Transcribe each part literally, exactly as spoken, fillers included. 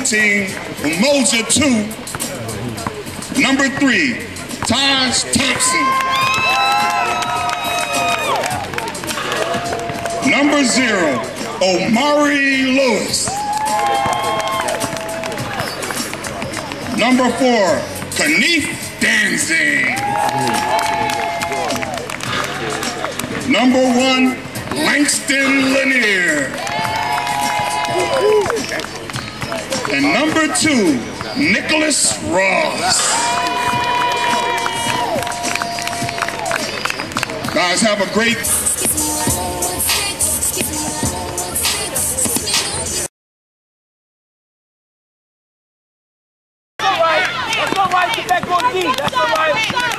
Team Umoja two. Number three, Taj Thompson. Number zero, Omari Lewis. Number four, Keneeff Danzig. Number one, Langston Lanier. And number two, Nicholas Ross. Guys, have a great... That's all right, get back on D. That's all right.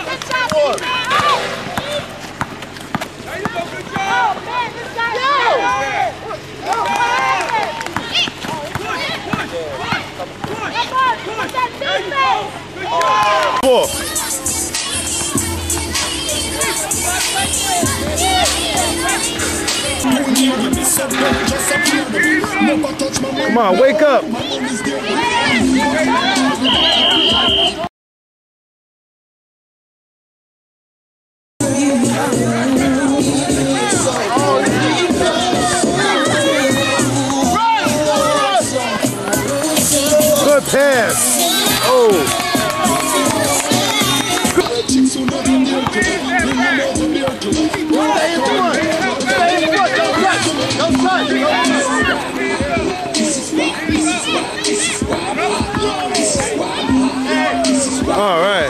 There you go, good job. Four. Come on, wake up. Good pass. Oh. All right.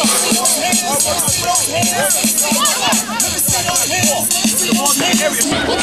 Let's go.